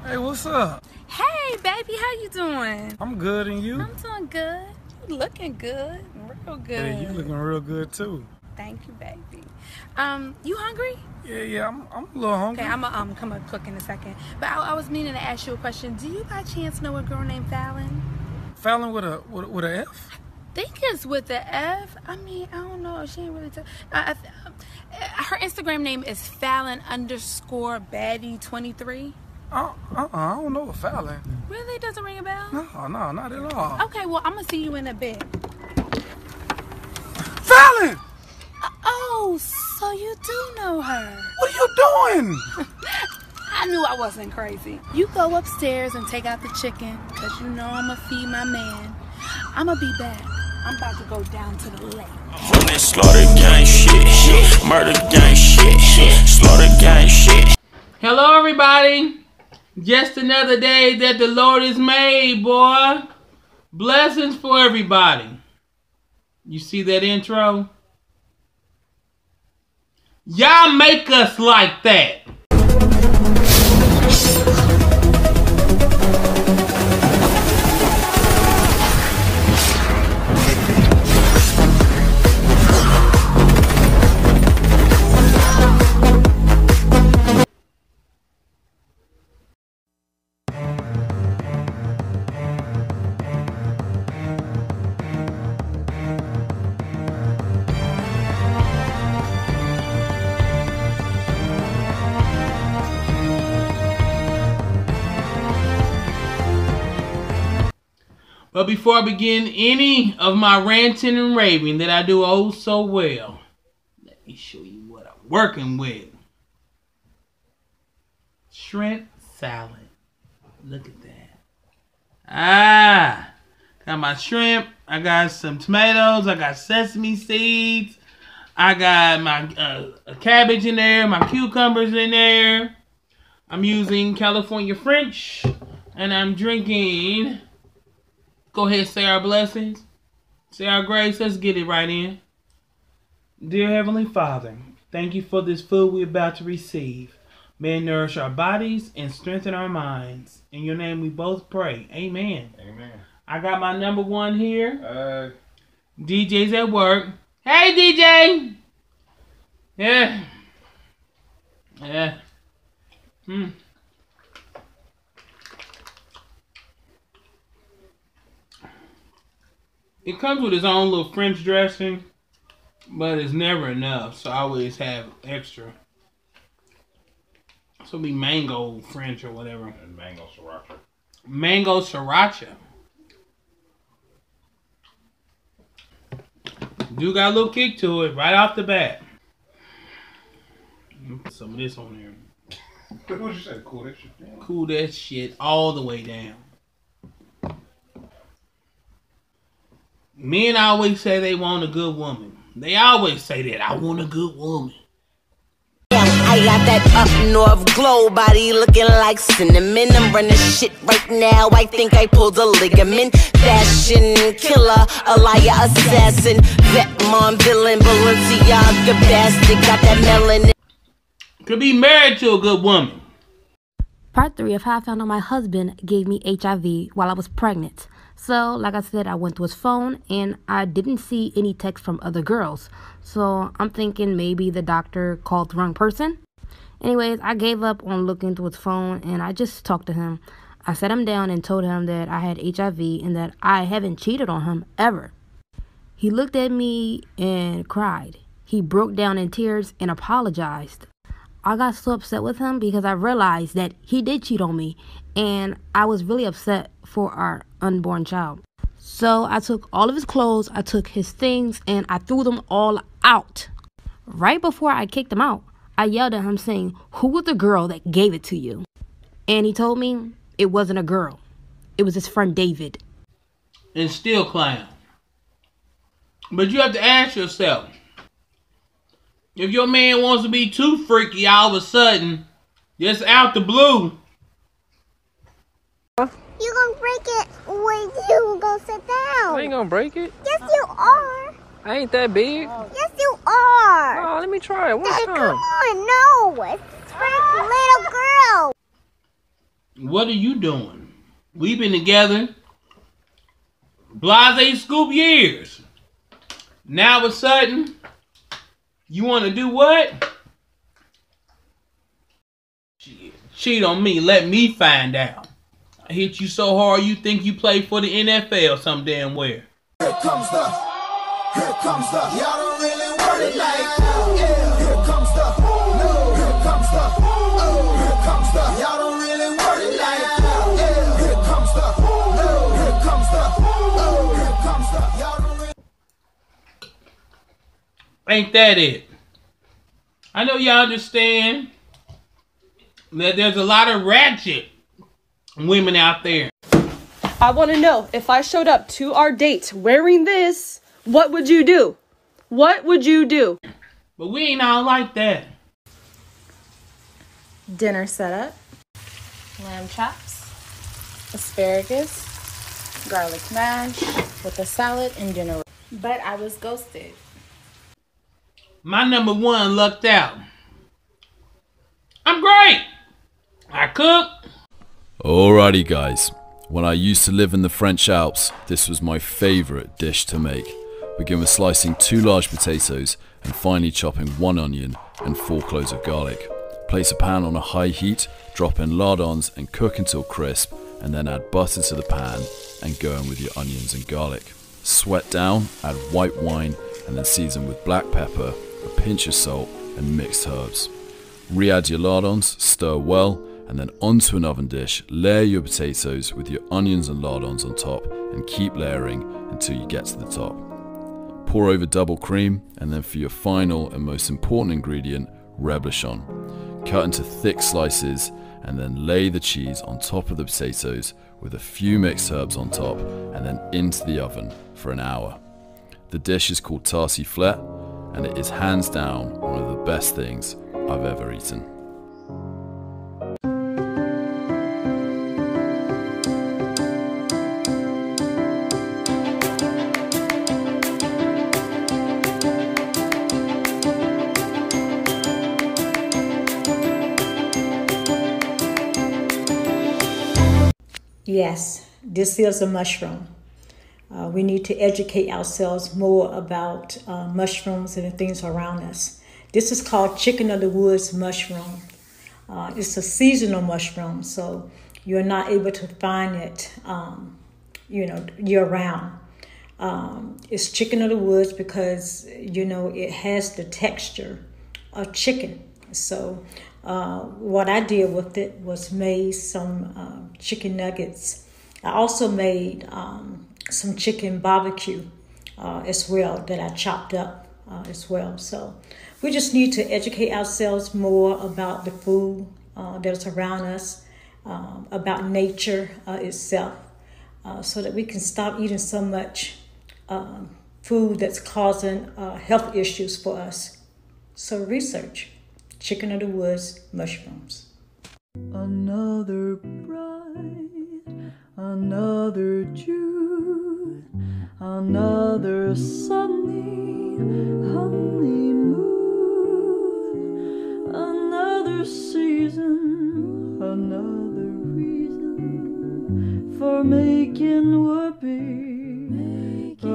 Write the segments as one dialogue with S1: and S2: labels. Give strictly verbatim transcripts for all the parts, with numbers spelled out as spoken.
S1: Hey, what's up?
S2: Hey, baby, how you doing?
S1: I'm good, and you?
S2: I'm doing good. You looking good, real good.
S1: Hey, you looking real good too.
S2: Thank you, baby. Um, you hungry?
S1: Yeah, yeah, I'm, I'm a little hungry.
S2: Okay, I'm gonna um come up cook in a second. But I, I was meaning to ask you a question. Do you by chance know a girl named Fallon?
S1: Fallon with a with, with a F?
S2: I think it's with the F. I mean, I don't know. She ain't really. T- uh, her Instagram name is Fallon underscore baddie twenty-three.
S1: Uh, uh, I don't know a Fallon.
S2: Really? Doesn't ring a bell?
S1: No, no, not at all.
S2: Okay, well, I'm gonna see you in a bit.
S1: Fallon!
S2: Uh, oh, so you do know her.
S1: What are you doing?
S2: I knew I wasn't crazy. You go upstairs and take out the chicken, because you know I'm going to feed my man. I'm going to be back. I'm about to go down to the lake.
S3: From that slaughter gang shit, murder gang shit, slaughter gang shit.
S4: Hello, everybody. Just another day that the Lord has made, boy. Blessings for everybody. You see that intro? Y'all make us like that. But before I begin any of my ranting and raving that I do oh so well, let me show you what I'm working with. Shrimp salad. Look at that. Ah, got my shrimp. I got some tomatoes. I got sesame seeds. I got my uh, cabbage in there. My cucumbers in there. I'm using California French. And I'm drinking... Go ahead, say our blessings. Say our grace. Let's get it right in. Dear Heavenly Father, thank you for this food we're about to receive. May it nourish our bodies and strengthen our minds. In your name we both pray. Amen.
S5: Amen.
S4: I got my number one here.
S5: Uh,
S4: D J's at work. Hey, D J. Yeah. Yeah. Hmm. It comes with its own little French dressing, but it's never enough, so I always have extra. So it'll be mango French or whatever.
S5: and mango sriracha.
S4: Mango sriracha. Do got a little kick to it right off the bat. Put some of this on there.
S5: What did you say? Cool that shit down.
S4: Cool that shit all the way down. Men always say they want a good woman. They always say that. I want a good woman.
S6: I got that up north glow body looking like cinnamon. I'm running shit right now. I think I pulled a ligament. Fashion killer, a liar, assassin, vet mom, villain, Balenciaga bastard. Got that melanin.
S4: Could be married to a good woman.
S7: Part three of how I found out my husband gave me H I V while I was pregnant. So, like I said, I went to his phone and I didn't see any text from other girls. So, I'm thinking maybe the doctor called the wrong person. Anyways, I gave up on looking through his phone and I just talked to him. I sat him down and told him that I had H I V and that I haven't cheated on him ever. He looked at me and cried. He broke down in tears and apologized. I got so upset with him because I realized that he did cheat on me and I was really upset for our unborn child. So I took all of his clothes, I took his things, and I threw them all out. Right before I kicked him out, I yelled at him saying, "Who was the girl that gave it to you?" And he told me it wasn't a girl. It was his friend David.
S4: And still clown. But you have to ask yourself, if your man wants to be too freaky all of a sudden, just out the blue.
S8: You gonna break it when you go sit down.
S9: I ain't gonna break it.
S8: Yes, you are.
S9: I ain't that big.
S8: Yes, you are.
S9: Oh, let me try it one
S8: Hey,
S9: time.
S8: come on, no. It's for a little girl.
S4: What are you doing? We've been together blase scoop years. Now all of a sudden, you want to do what? Shit. Cheat on me. Let me find out. I hit you so hard you think you play for the N F L some damn where.
S10: Here comes the, here comes the, y'all don't really want it like that. Yeah. Here comes the, no, here comes the, oh, here comes the, y'all don't really want it like that. Yeah. Here comes the, no, here comes the, oh, here comes the, y'all don't really.
S4: Ain't that it? I know y'all understand that there's a lot of ratchet women out there.
S11: I want to know, if I showed up to our date wearing this, what would you do? What would you do?
S4: But we ain't all like that.
S12: Dinner setup, lamb chops, asparagus, garlic mash with a salad and dinner. But I was ghosted.
S4: My number one lucked out. I'm great. I cook.
S13: Alrighty guys, when I used to live in the French Alps, this was my favourite dish to make. Begin with slicing two large potatoes and finely chopping one onion and four cloves of garlic. Place a pan on a high heat, drop in lardons and cook until crisp, and then add butter to the pan and go in with your onions and garlic. Sweat down, add white wine and then season with black pepper, a pinch of salt and mixed herbs. Re-add your lardons, stir well, and then onto an oven dish, layer your potatoes with your onions and lardons on top and keep layering until you get to the top. Pour over double cream, and then for your final and most important ingredient, reblochon. Cut into thick slices and then lay the cheese on top of the potatoes with a few mixed herbs on top and then into the oven for an hour. The dish is called tartiflette and it is hands down one of the best things I've ever eaten.
S14: Yes, this is a mushroom. Uh, we need to educate ourselves more about uh, mushrooms and the things around us. This is called chicken of the woods mushroom. Uh, it's a seasonal mushroom, so you're not able to find it, um, you know, year-round. Um, it's chicken of the woods because, you know, it has the texture of chicken. So uh, what I did with it was made some uh, chicken nuggets. I also made um, some chicken barbecue uh, as well that I chopped up uh, as well. So we just need to educate ourselves more about the food uh, that's around us, um, about nature uh, itself, uh, so that we can stop eating so much um, food that's causing uh, health issues for us. So research chicken of the woods mushrooms.
S15: Another bride, another June, another sunny honeymoon, another season, another reason for making whoopee. A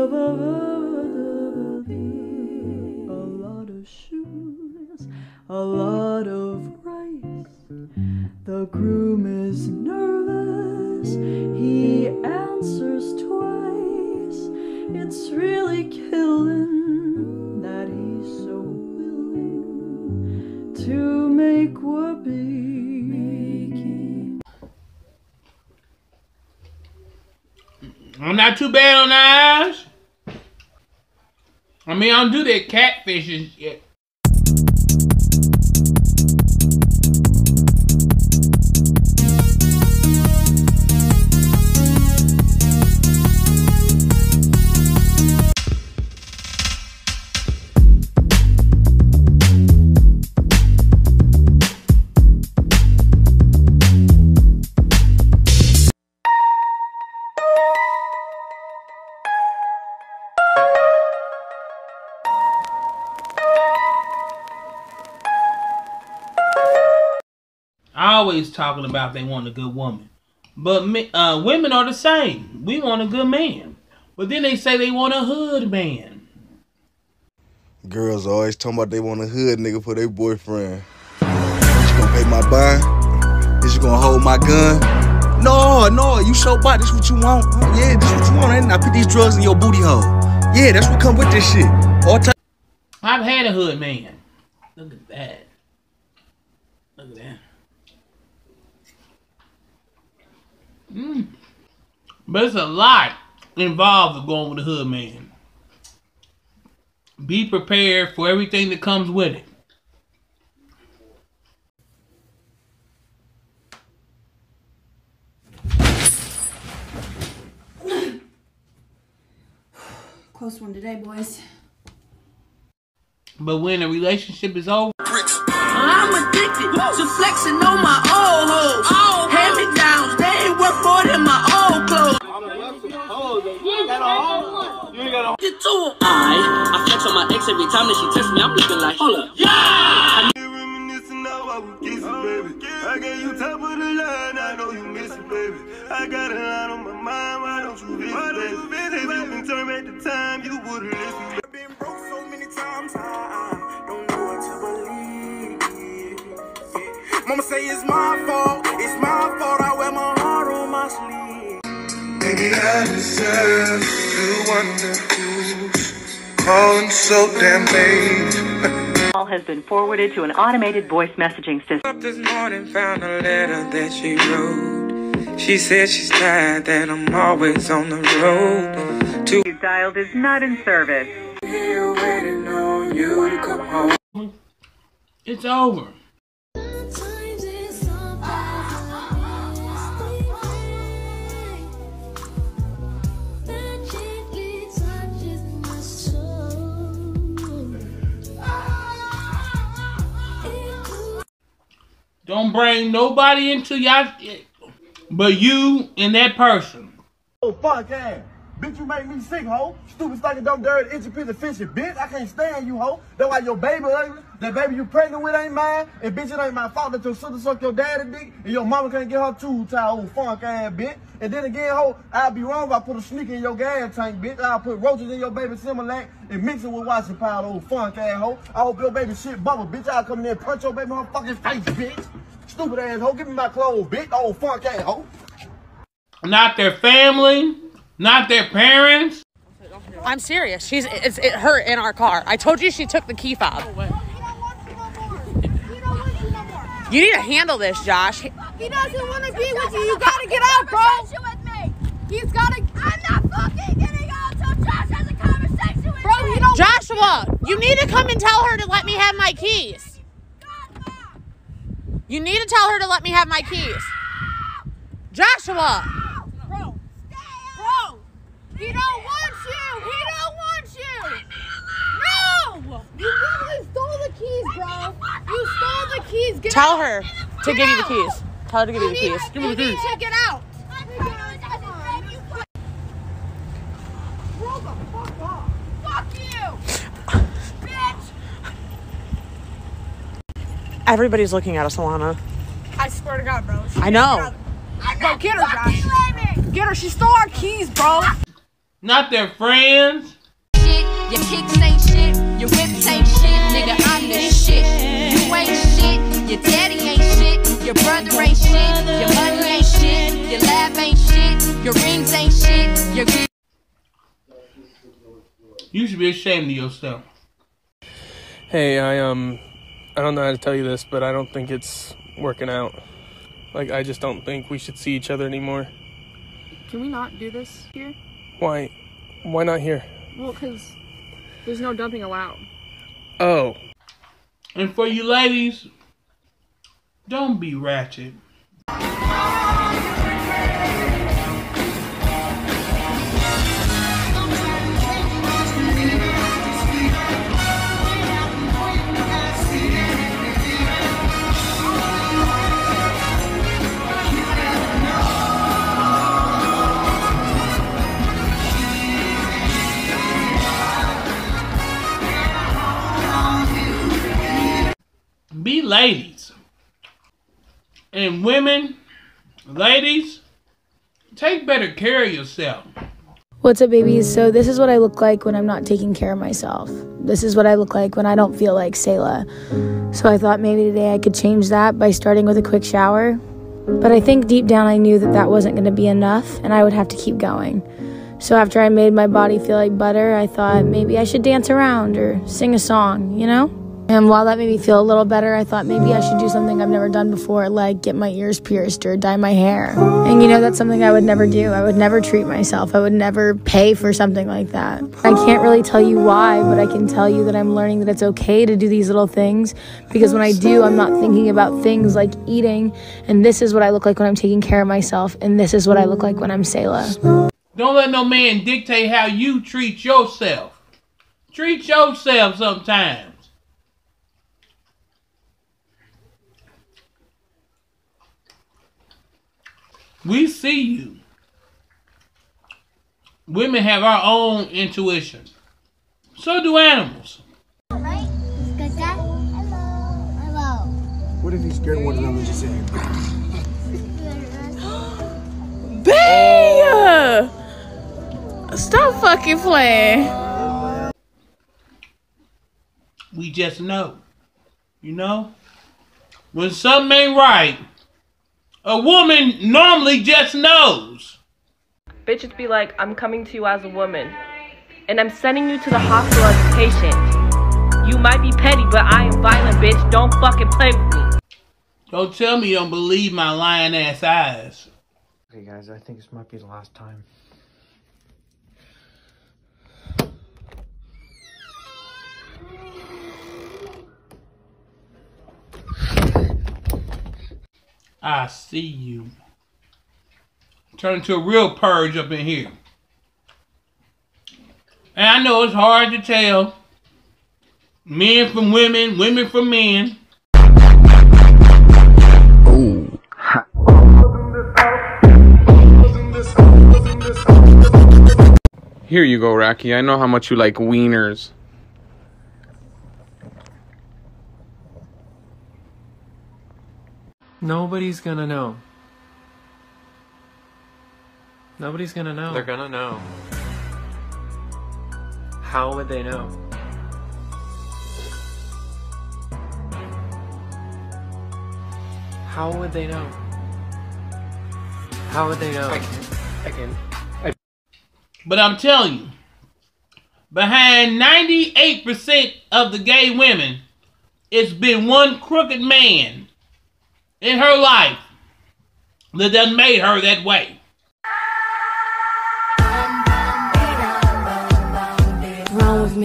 S15: lot of shoes, a lot of rice. The groom is nervous, he answers twice. It's really killing that he's so willing to make whoopee.
S4: I'm not too bad on the eyes. I mean, I don't do that catfishes yet. always talking about they want a good woman. But uh, women are the same. We want a good man. But then they say they want a hood man.
S16: Girls always talking about they want a hood nigga for their boyfriend. Is you gonna pay my bond? Is you gonna hold my gun? No, no, you show by. This what you want? Yeah, this what you want. Ain't I put these drugs in your booty hole? Yeah, that's what come with this shit. All time.
S4: I've had a hood man. Look at that. Look at that. Mm. But it's a lot involved with going with a hood man. Be prepared for everything that comes with it.
S17: Close one today, boys.
S4: But when a relationship is over,
S18: I'm addicted to flexing on my old hoes. Hand me downs, they ain't worth more than my old clothes. You ain't got a home. You ain't got a Get to him. I, I flex on my ex every time that she texts me. I'm looking like, hold up. Yeah! I gave you top of the line, I know you miss it, baby. I got a lot on my mind, why don't you visit, baby? If you can turn back the time, you would've listened. I've been broke so many times, I don't know what to believe. Yeah. Mama say it's my fault, it's my fault, I wear my heart on my sleeve. Maybe I deserve to wonder who's calling so damn late.
S19: Call has been forwarded to an automated voice messaging system.
S18: Up this morning, found a letter that she wrote. She said she's tired that I'm always on the road. To
S19: you dialed is not in service.
S18: Here waiting on you to come home.
S4: It's over. Don't bring nobody into y'all but you and that person.
S20: Oh, fuck ass. Bitch, you make me sick, ho. Stupid, stinking, dumb, dirty, itchy, pitty, fishy, bitch. I can't stand you, ho. That's why your baby ugly. That baby you pregnant with ain't mine. And bitch, it ain't my fault that your sister suck your daddy dick. And your mama can't get her tube tied, old funk ass, bitch. And then again, ho, I'll be wrong if I put a sneaker in your gas tank, bitch. I'll put roaches in your baby Similac and mix it with washing powder, old funk ass, ho. I hope your baby shit bubble, bitch. I'll come in there and punch your baby in her fucking face, bitch. Stupid ass, ho. Give me my clothes, bitch. Old funk ass, ho.
S4: Not their family, not their parents.
S11: I'm serious. She's it's it her in our car. I told you she took the key fob. You need to handle this, Josh.
S21: He doesn't want to be with you. You gotta get out, bro. With me. He's gotta. I'm not fucking getting out until Josh has a conversation with bro, me. You don't
S11: Joshua, you need to come and tell her to let me have my keys. You need to tell her to let me have my keys. Joshua.
S21: Bro. Bro. He don't want you. He don't want you. No. You literally stole the keys, bro. You stole the keys. Get
S11: Tell
S21: out.
S11: her to
S21: Get
S11: give
S21: out.
S11: you the keys. Tell her to give you the keys. Give me the keys.
S21: Check it out. Roll the fuck off. Fuck you. Bitch.
S11: Everybody's looking at us, Alana.
S21: I swear to God, bro. She
S11: I know.
S21: Bro, get her, Josh. Get her. She stole our keys, bro.
S4: Not their friends.
S22: Shit, your kicks ain't shit. Your whips ain't shit. Nigga, I'm the shit. You ain't shit. Your daddy ain't shit. Your brother ain't shit. Your money ain't shit. Your laugh ain't shit. Your rings ain't shit. Your
S4: You should be ashamed of yourself.
S23: Hey, I um, I don't know how to tell you this, but I don't think it's working out. Like, I just don't think we should see each other anymore.
S24: Can we not do this here?
S23: Why? Why not here?
S24: Well, because there's no dumping allowed.
S23: Oh.
S4: And for you ladies, don't be ratchet. Be ladies. And women, ladies, take better care of yourself.
S1: What's up, babies? So this is what I look like when I'm not taking care of myself. This is what I look like when I don't feel like Selah. So I thought maybe today I could change that by starting with a quick shower. But I think deep down I knew that that wasn't going to be enough and I would have to keep going. So after I made my body feel like butter, I thought maybe I should dance around or sing a song, you know? And while that made me feel a little better, I thought maybe I should do something I've never done before, like get my ears pierced or dye my hair. And you know, that's something I would never do. I would never treat myself. I would never pay for something like that. I can't really tell you why, but I can tell you that I'm learning that it's okay to do these little things, because when I do, I'm not thinking about things like eating, and this is what I look like when I'm taking care of myself, and this is what I look like when I'm Selah.
S4: Don't let no man dictate how you treat yourself. Treat yourself sometimes. We see you. Women have our own intuition. So do animals.
S8: Right? Good dad? Hello. Hello.
S20: What if he's scared one of them and just saying?
S12: Bang! Stop fucking playing.
S4: We just know. You know? When something ain't right, a woman normally just knows.
S11: Bitches be like, I'm coming to you as a woman, and I'm sending you to the hospital as a patient. You might be petty, but I am violent, bitch. Don't fucking play with me.
S4: Don't tell me you don't believe my lying ass eyes.
S2: Okay, guys, I think this might be the last time.
S4: I see you. Turn into a real purge up in here. And I know it's hard to tell. Men from women, women from men.
S2: Oh, ha.
S23: Here you go, Rocky. I know how much you like wieners.
S3: Nobody's gonna know. Nobody's gonna know.
S23: They're gonna know.
S3: How would they know? How would they know? How would they know?
S23: I can. I can. I...
S4: But I'm telling you, behind ninety-eight percent of the gay women, it's been one crooked man in her life that done made her that way.
S1: What's wrong with me?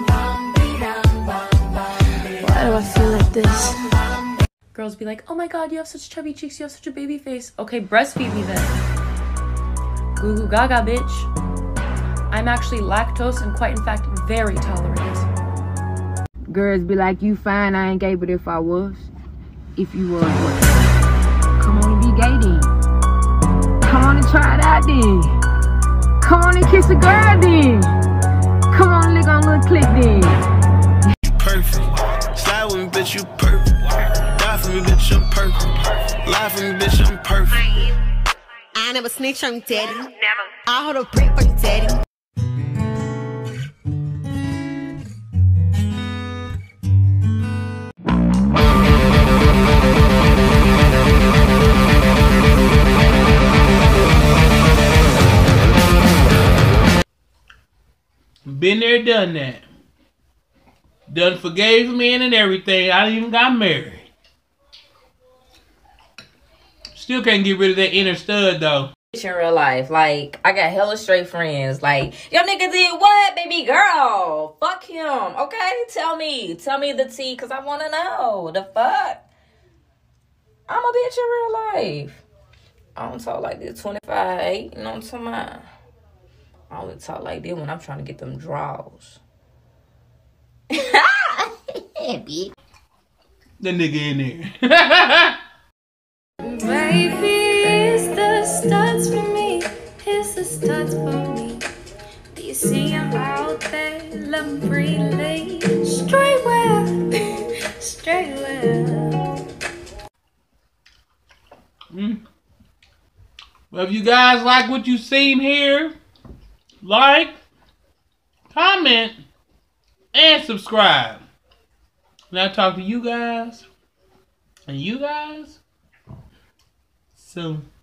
S1: Why do I feel like this?
S11: Girls be like, oh my god, you have such chubby cheeks, you have such a baby face. Okay, breastfeed me then. Goo goo gaga, bitch. I'm actually lactose and quite in fact very tolerant.
S5: Girls be like, you fine, I ain't gay, but if I was, if you was what? Come on and be gay then. Come on and try it out then. Come on and kiss a girl then. Come on and lick on a little click then.
S18: You perfect. Slide with me, bitch, you perfect. Die for me, bitch, I'm perfect. Lie for me, bitch, I'm perfect.
S6: I never snitch on you, daddy. Never. I hold a brick for you, daddy.
S4: Been there, done that. Done forgave men and everything. I even got married. Still can't get rid of that inner stud though.
S25: In real life, like I got hella straight friends. Like, yo, nigga did what, baby girl? Fuck him. Okay, tell me, tell me the tea, cause I wanna know the fuck. I'm a bitch in real life. I don't talk like this twenty-five eight. You know what I'm talking about? I only talk like this when I'm trying to get them draws.
S4: The nigga in there.
S26: Baby, it's the studs for me. It's the studs for me. Do you see him out there? Love freely. Straight well. Straight well.
S4: Mm. Well, if you guys like what you seen here, like, comment, and subscribe. And I'll talk to you guys and you guys soon.